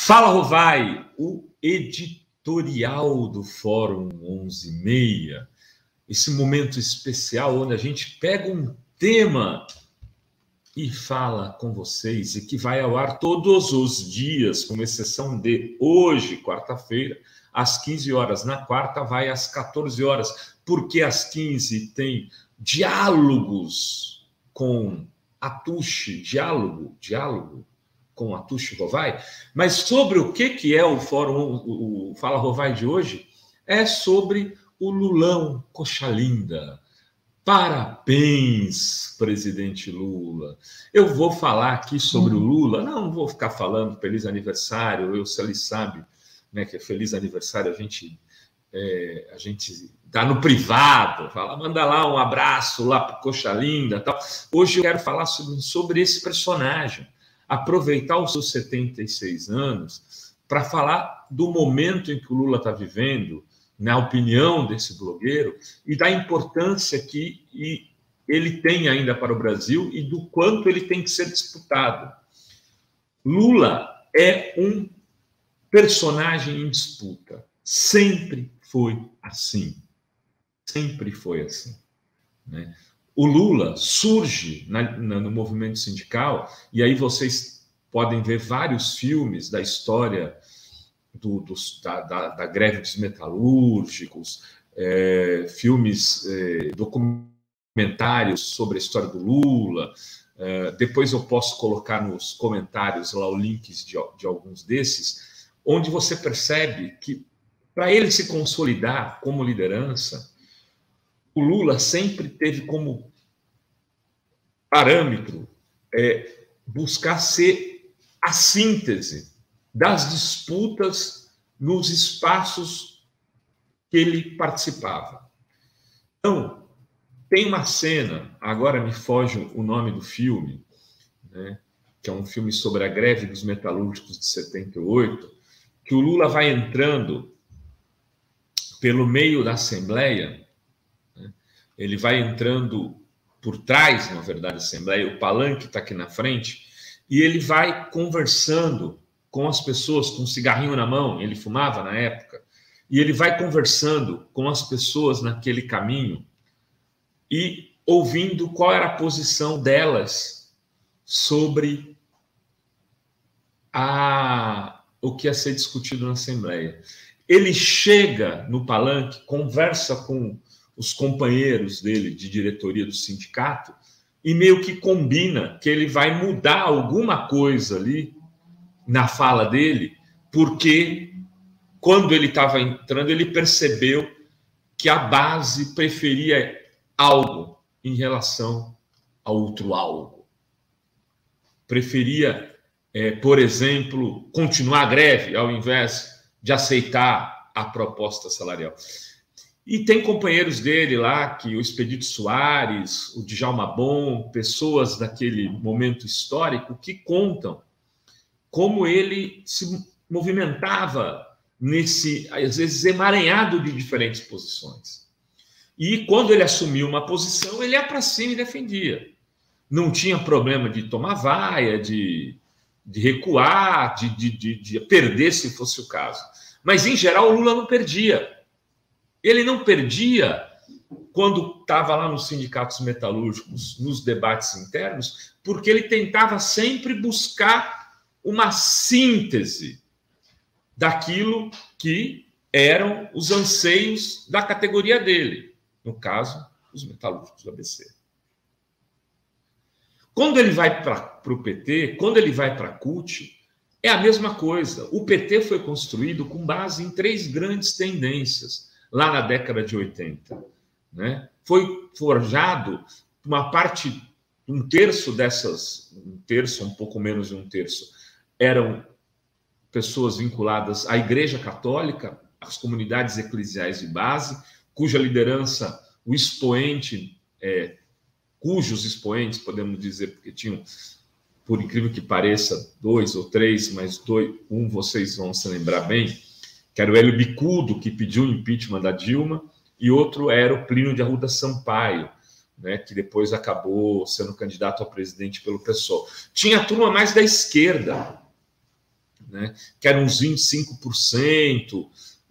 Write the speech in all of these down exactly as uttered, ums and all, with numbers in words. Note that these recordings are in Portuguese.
Fala, Rovai, o editorial do Fórum onze e meia, esse momento especial onde a gente pega um tema e fala com vocês, e que vai ao ar todos os dias, com exceção de hoje, quarta-feira, às quinze horas. Na quarta vai às quatorze horas, porque às quinze tem diálogos com Atushi, diálogo, diálogo com Atushi Rovai. Mas sobre o que, que é o Fórum, o, o Fala Rovai de hoje, é sobre o Lulão Coxa Linda. Parabéns, presidente Lula. Eu vou falar aqui sobre o Lula, não vou ficar falando feliz aniversário, eu, se ele sabe, né, que é feliz aniversário, a gente, é, a gente dá no privado, fala, manda lá um abraço lá para Coxa Linda, tal. Hoje eu quero falar sobre, sobre esse personagem, aproveitar os seus setenta e seis anos para falar do momento em que o Lula está vivendo, na opinião desse blogueiro, e da importância que ele tem ainda para o Brasil e do quanto ele tem que ser disputado. Lula é um personagem em disputa. Sempre foi assim. Sempre foi assim. Né? O Lula surge na, na, no movimento sindical, e aí vocês podem ver vários filmes da história Do, dos, da, da, da greve dos metalúrgicos, é, filmes, é, documentários sobre a história do Lula. É, depois eu posso colocar nos comentários lá os links de, de alguns desses, onde você percebe que, para ele se consolidar como liderança, o Lula sempre teve como parâmetro é, buscar ser a síntese das disputas nos espaços que ele participava. Então, tem uma cena, agora me foge o nome do filme, né, que é um filme sobre a greve dos metalúrgicos de setenta e oito, que o Lula vai entrando pelo meio da Assembleia, né, ele vai entrando por trás, na verdade, da Assembleia, o palanque está aqui na frente, e ele vai conversando com as pessoas, com um cigarrinho na mão, ele fumava na época, e ele vai conversando com as pessoas naquele caminho e ouvindo qual era a posição delas sobre a, o que ia ser discutido na Assembleia. Ele chega no palanque, conversa com os companheiros dele de diretoria do sindicato e meio que combina que ele vai mudar alguma coisa ali na fala dele, porque quando ele estava entrando, ele percebeu que a base preferia algo em relação a outro algo. Preferia, é, por exemplo, continuar a greve ao invés de aceitar a proposta salarial. E tem companheiros dele lá, que o Expedito Soares, o Djalma Bom, pessoas daquele momento histórico que contam como ele se movimentava nesse, às vezes, emaranhado de diferentes posições. E quando ele assumiu uma posição, ele ia para cima e defendia. Não tinha problema de tomar vaia, de, de recuar, de, de, de, de perder, se fosse o caso. Mas, em geral, o Lula não perdia. Ele não perdia quando estava lá nos sindicatos metalúrgicos, nos debates internos, porque ele tentava sempre buscar uma síntese daquilo que eram os anseios da categoria dele, no caso, os metalúrgicos do A B C. Quando ele vai para o P T, quando ele vai para a C U T, é a mesma coisa. O P T foi construído com base em três grandes tendências, lá na década de oitenta. Né? Foi forjado uma parte, um terço dessas, um terço, um pouco menos de um terço, eram pessoas vinculadas à Igreja Católica, às comunidades eclesiais de base, cuja liderança, o expoente, é, cujos expoentes, podemos dizer, porque tinham, por incrível que pareça, dois ou três, mas dois, um vocês vão se lembrar bem, que era o Hélio Bicudo, que pediu o impeachment da Dilma, e outro era o Plínio de Arruda Sampaio, né, que depois acabou sendo candidato a presidente pelo PSOL. Tinha a turma mais da esquerda, né, que eram uns vinte e cinco por cento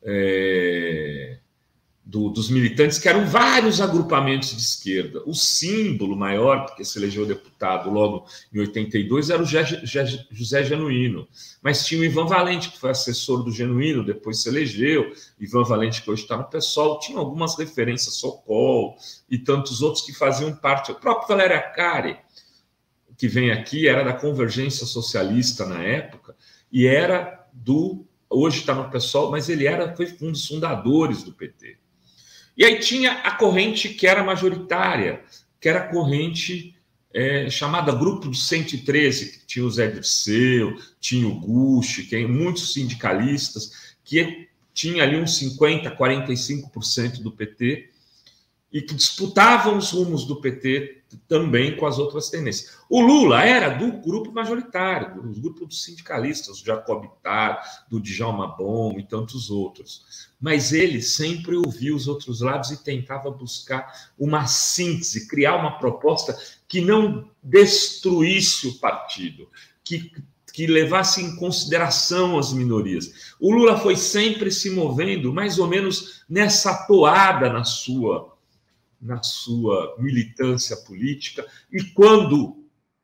é, do, dos militantes, que eram vários agrupamentos de esquerda. O símbolo maior, porque se elegeu deputado logo em oitenta e dois, era o José Genuíno. Mas tinha o Ivan Valente, que foi assessor do Genuíno, depois se elegeu. Ivan Valente, que hoje está no PSOL, tinha algumas referências, Sokol e tantos outros que faziam parte. O próprio Valério Arcari, que vem aqui, era da Convergência Socialista na época, e era do... Hoje está no PSOL, mas ele era, foi um dos fundadores do P T. E aí tinha a corrente que era majoritária, que era a corrente é, chamada Grupo dos cento e treze, que tinha o Zé Dirceu, tinha o Gucci, que muitos sindicalistas, que tinha ali uns cinquenta, quarenta e cinco por cento do P T, e que disputavam os rumos do P T também com as outras tendências. O Lula era do grupo majoritário, do grupo dos sindicalistas, do Jacob Ittar, do Djalma Bom e tantos outros. Mas ele sempre ouvia os outros lados e tentava buscar uma síntese, criar uma proposta que não destruísse o partido, que, que levasse em consideração as minorias. O Lula foi sempre se movendo mais ou menos nessa toada na sua na sua militância política, e quando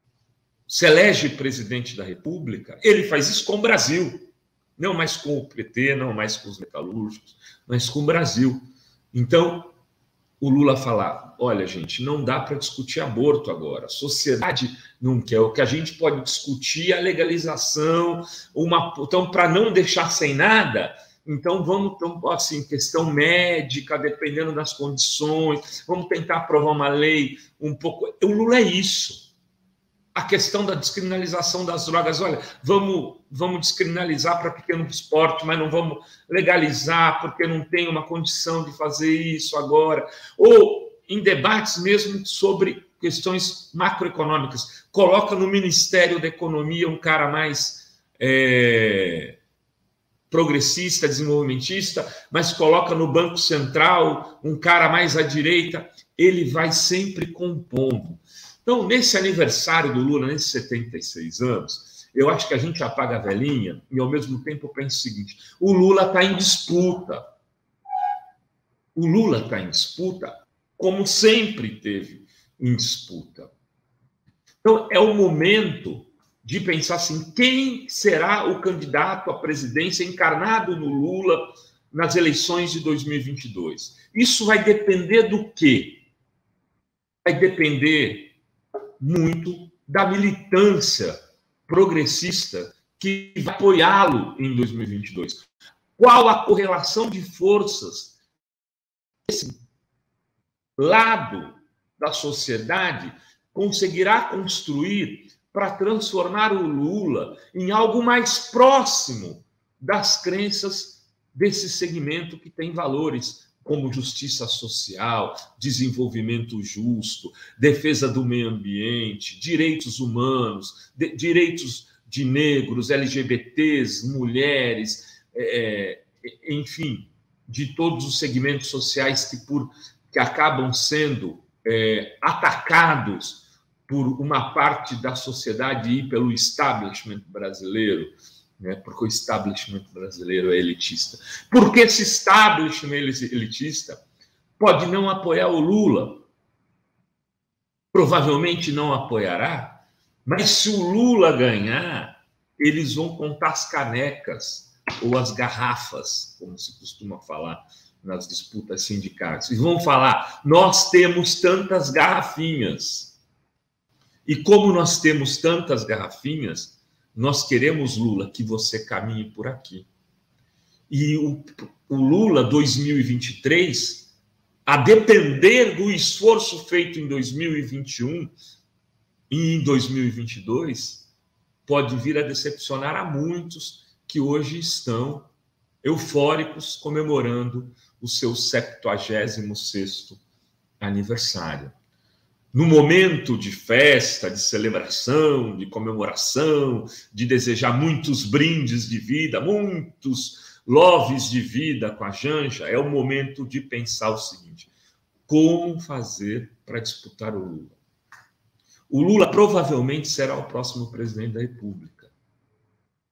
se elege presidente da República, ele faz isso com o Brasil, não mais com o P T, não mais com os metalúrgicos, mas com o Brasil. Então, o Lula fala, olha, gente, não dá para discutir aborto agora, a sociedade não quer, o que a gente pode discutir é a legalização, uma, então, para não deixar sem nada... Então, vamos, então, assim, questão médica, dependendo das condições, vamos tentar aprovar uma lei um pouco... O Lula é isso. A questão da descriminalização das drogas, olha, vamos, vamos descriminalizar para pequeno esporte, mas não vamos legalizar porque não tem uma condição de fazer isso agora. Ou em debates mesmo sobre questões macroeconômicas. Coloca no Ministério da Economia um cara mais... É... progressista, desenvolvimentista, mas coloca no Banco Central um cara mais à direita, ele vai sempre compondo. Então, nesse aniversário do Lula, nesses setenta e seis anos, eu acho que a gente apaga a velhinha e, ao mesmo tempo, eu penso o seguinte, o Lula está em disputa. O Lula está em disputa, como sempre teve em disputa. Então, é o momento de pensar assim, quem será o candidato à presidência encarnado no Lula nas eleições de dois mil e vinte e dois? Isso vai depender do quê? Vai depender muito da militância progressista que vai apoiá-lo em dois mil e vinte e dois. Qual a correlação de forças desse lado da sociedade conseguirá construir para transformar o Lula em algo mais próximo das crenças desse segmento que tem valores como justiça social, desenvolvimento justo, defesa do meio ambiente, direitos humanos, de, direitos de negros, L G B Ts, mulheres, é, enfim, de todos os segmentos sociais que, por, que acabam sendo é, atacados por uma parte da sociedade e pelo establishment brasileiro, né? Porque o establishment brasileiro é elitista. Porque esse establishment elitista pode não apoiar o Lula, provavelmente não apoiará, mas se o Lula ganhar, eles vão contar as canecas ou as garrafas, como se costuma falar nas disputas sindicais, e vão falar, nós temos tantas garrafinhas. E como nós temos tantas garrafinhas, nós queremos, Lula, que você caminhe por aqui. E o, o Lula dois mil e vinte e três, a depender do esforço feito em dois mil e vinte e um e em dois mil e vinte e dois, pode vir a decepcionar a muitos que hoje estão eufóricos comemorando o seu septuagésimo sexto aniversário. No momento de festa, de celebração, de comemoração, de desejar muitos brindes de vida, muitos loves de vida com a Janja, é o momento de pensar o seguinte, como fazer para disputar o Lula? O Lula provavelmente será o próximo presidente da República.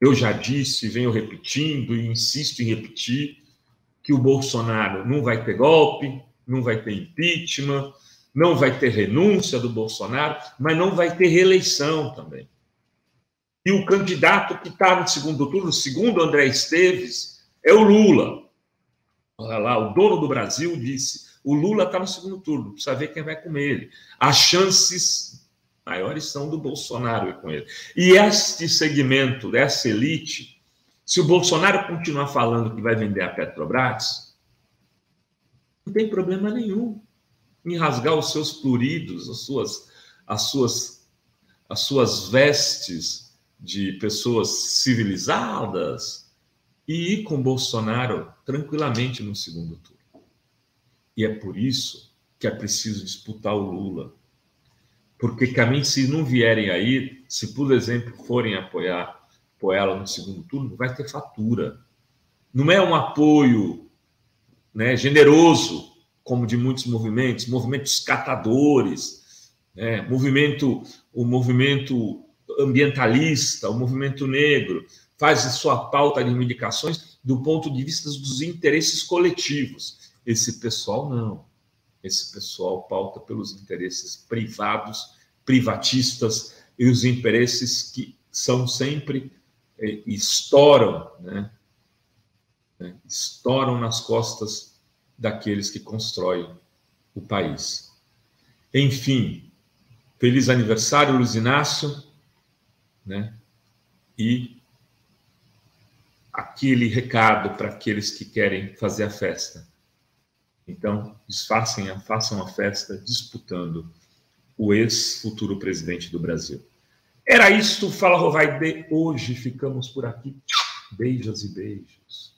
Eu já disse, venho repetindo e insisto em repetir que o Bolsonaro não vai ter golpe, não vai ter impeachment, não vai ter renúncia do Bolsonaro, mas não vai ter reeleição também. E o candidato que está no segundo turno, segundo André Esteves, é o Lula. Olha lá, o dono do Brasil disse, o Lula está no segundo turno, precisa ver quem vai com ele. As chances maiores são do Bolsonaro ir com ele. E este segmento, dessa elite, se o Bolsonaro continuar falando que vai vender a Petrobras, não tem problema nenhum em rasgar os seus pluridos, as suas, as suas, as suas vestes de pessoas civilizadas e ir com Bolsonaro tranquilamente no segundo turno. E é por isso que é preciso disputar o Lula. Porque, caminho, se não vierem aí, se, por exemplo, forem apoiar ela no segundo turno, vai ter fatura. Não é um apoio, né, generoso, como de muitos movimentos, movimentos catadores, né, movimento, o movimento ambientalista, o movimento negro, faz a sua pauta de reivindicações do ponto de vista dos interesses coletivos. Esse pessoal não. Esse pessoal pauta pelos interesses privados, privatistas, e os interesses que são sempre, eh, estouram, né? né? estouram nas costas daqueles que constroem o país. Enfim, feliz aniversário, Luiz Inácio, né? E aquele recado para aqueles que querem fazer a festa. Então, façam, façam a festa disputando o ex-futuro presidente do Brasil. Era isto, Fala Rovai de hoje. Ficamos por aqui. Beijos e beijos.